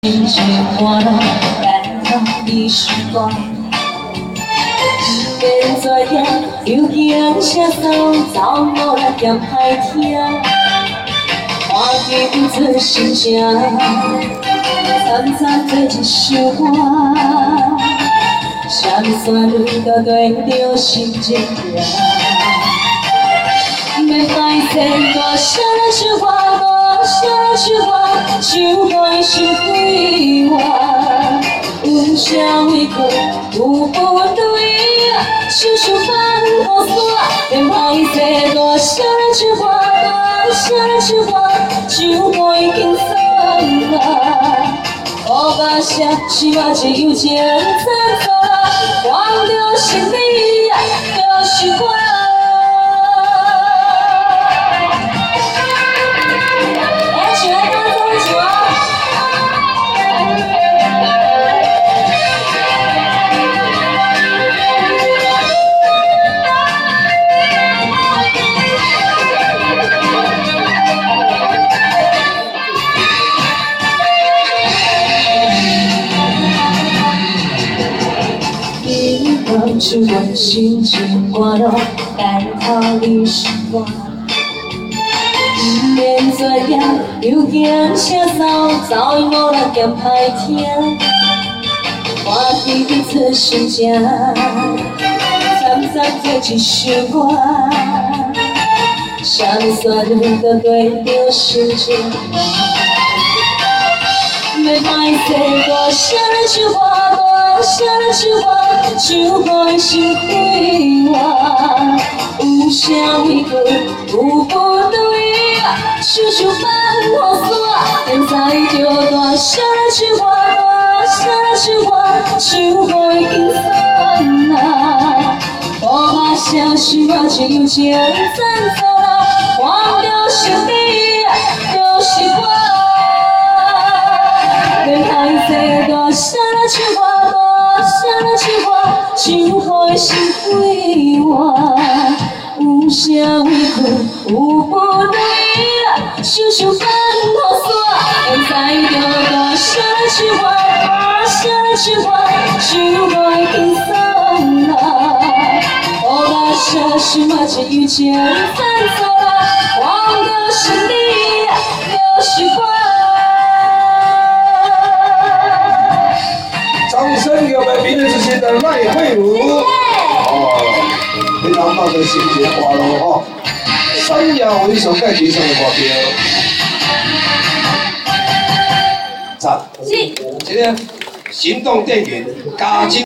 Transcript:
心情换了感动的时光，现在呀，又惊车手走路来嫌歹听，看见这心声，掺杂做一首歌，什么旋律都对着心情听。要歹势，大声唱歌，大声唱歌，唱到心开外。有啥委屈，有不对，想想放好线。要歹势，大声唱歌，大声唱歌，唱到已经酸啦。苦甲涩，心嘛只有情残错啦，忘了心里就是我。唱阮心情歌路，等候你时光。免作业，又惊车走，走伊无力嫌歹听。看见这心声，掺杂做一首歌，什么旋律都对着心情。要歹势，大声唱歌，大声唱歌，唱到心开外。有啥委屈，有不对，想想放好线。现在就大声唱歌，大声唱歌，唱到已经酸啦。苦甲涩，心嘛只有情残错啦，忘了心里就是我。要歹势，大声唱歌，大声唱歌，唱到心开外。有啥委屈，有不对，想想放好线。现在就大声唱歌，大声唱歌，唱到已经酸啦。苦甲涩，心嘛只有情残错啦，忘了心里就是我。 掌声给我们明日之星的赖慧茹，非常棒的心节花喽哈！三亚为首盖节上的花标，赞。今天行动电源加精。